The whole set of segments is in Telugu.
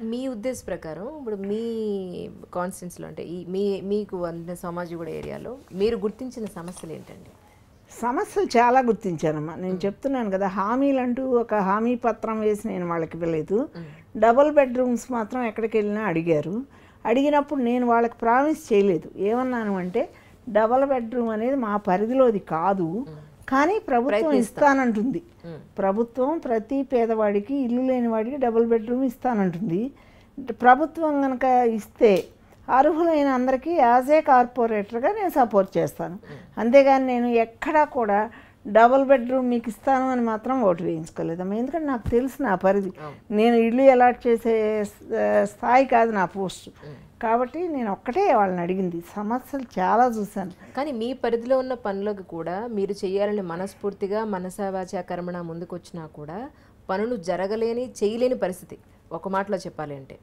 మీ ఉద్దేశ ప్రకారం ఇప్పుడు మీ కాన్స్టిట్యున్సీలో అంటే మీకు అందిన సమాజిగూడ ఏరియాలో మీరు గుర్తించిన సమస్యలు ఏంటండి? సమస్యలు చాలా గుర్తించానమ్మా. నేను చెప్తున్నాను కదా, హామీలంటూ ఒక హామీ పత్రం వేసి నేను వాళ్ళకి ఇవ్వలేదు. డబుల్ బెడ్రూమ్స్ మాత్రం ఎక్కడికి వెళ్ళినా అడిగారు. అడిగినప్పుడు నేను వాళ్ళకి ప్రామిస్ చేయలేదు. ఏమన్నాను అంటే, డబుల్ బెడ్రూమ్ అనేది మా పరిధిలోది కాదు, కానీ ప్రభుత్వం ఇస్తానంటుంది. ప్రభుత్వం ప్రతి పేదవాడికి, ఇల్లు లేని వాడికి డబుల్ బెడ్రూమ్ ఇస్తానంటుంది. ప్రభుత్వం కనుక ఇస్తే అర్హులైన అందరికీ యాజ్ ఏ కార్పొరేటర్గా నేను సపోర్ట్ చేస్తాను. అంతేగాని నేను ఎక్కడా కూడా డబుల్ బెడ్రూమ్ మీకు ఇస్తాను అని మాత్రం ఓటు వేయించుకోలేదమ్మా. ఎందుకంటే నాకు తెలుసు నా పరిధి. నేను ఇల్లు అలాట్ చేసే స్థాయి కాదు నా పోస్టు. కాబట్టి నేను ఒక్కటే వాళ్ళని అడిగింది. సమస్యలు చాలా చూశాను. కానీ మీ పరిధిలో ఉన్న పనులకు కూడా మీరు చేయాలని మనస్ఫూర్తిగా మనసావాచా కర్మణ ముందుకు వచ్చినా కూడా పనులు జరగలేని, చేయలేని పరిస్థితి ఒక మాటలో చెప్పాలి అంటే.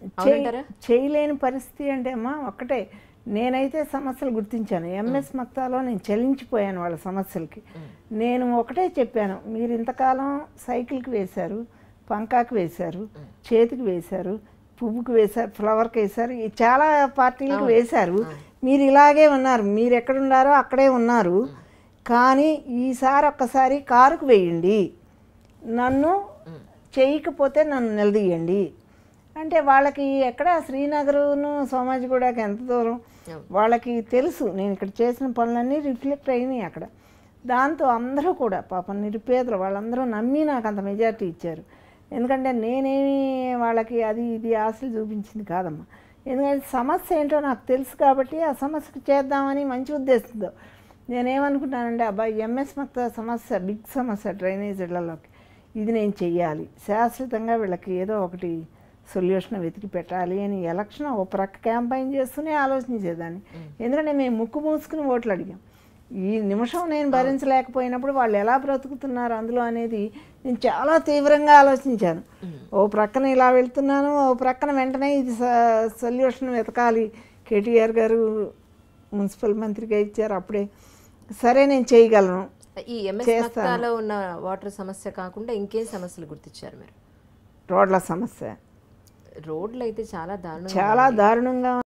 చేయలేని పరిస్థితి అంటే అమ్మా ఒక్కటే, నేనైతే సమస్యలు గుర్తించాను. ఎంఎస్ మక్తాలో నేను చెల్లించిపోయాను వాళ్ళ సమస్యలకి. నేను ఒకటే చెప్పాను, మీరు ఇంతకాలం సైకిల్కి వేశారు, పంకాకి వేశారు, చేతికి వేశారు, పువ్వుకి వేశారు, ఫ్లవర్కి వేశారు, చాలా పార్టీలకు వేశారు. మీరు ఇలాగే ఉన్నారు, మీరు ఎక్కడున్నారో అక్కడే ఉన్నారు. కానీ ఈసారి ఒక్కసారి కారుకు వేయండి, నన్ను చేయకపోతే నన్ను నిలదీయండి అంటే వాళ్ళకి ఎక్కడ శ్రీనగర్ను సోమాజిగూడకి ఎంత దూరం, వాళ్ళకి తెలుసు నేను ఇక్కడ చేసిన పనులన్నీ రిఫ్లెక్ట్ అయినాయి అక్కడ. దాంతో అందరూ కూడా పాపం నిరుపేదలు వాళ్ళందరూ నమ్మి నాకు అంత మెజారిటీ ఇచ్చారు. ఎందుకంటే నేనేమి వాళ్ళకి అది ఇది ఆశలు చూపించింది కాదమ్మా. ఎందుకంటే సమస్య ఏంటో నాకు తెలుసు కాబట్టి ఆ సమస్యకు చేద్దామని మంచి ఉద్దేశంతో నేనేమనుకుంటానంటే, అబ్బాయి ఎంఎస్ మక్తా సమస్య బిగ్ సమస్య డ్రైనేజ్ ఇళ్లలోకి, ఇది నేను చెయ్యాలి, శాశ్వతంగా వీళ్ళకి ఏదో ఒకటి సొల్యూషన్ వెతికి పెట్టాలి అని ఎలక్షన్ ఓ ప్రక్క క్యాంపెయిన్ చేస్తూనే ఆలోచించేదాన్ని. ఎందుకంటే మేము ముక్కు మూసుకుని ఓట్లు అడిగాం. ఈ నిమిషం నేను భరించలేకపోయినప్పుడు వాళ్ళు ఎలా బ్రతుకుతున్నారు అందులో అనేది నేను చాలా తీవ్రంగా ఆలోచించాను. ఓ ప్రక్కన ఇలా వెళ్తున్నాను, ఓ ప్రక్కన వెంటనే ఇది సొల్యూషన్ వెతకాలి. కేటీఆర్ గారు మున్సిపల్ మంత్రిగా ఇచ్చారు, అప్పుడే సరే నేను చేయగలను. ఈ ఎంఎస్ మక్తాలో ఉన్న వాటర్ సమస్య కాకుండా ఇంకేం సమస్యలు గుర్తించారు మీరు? రోడ్ల సమస్య రోడ్లు అయితే చాలా దారుణంగా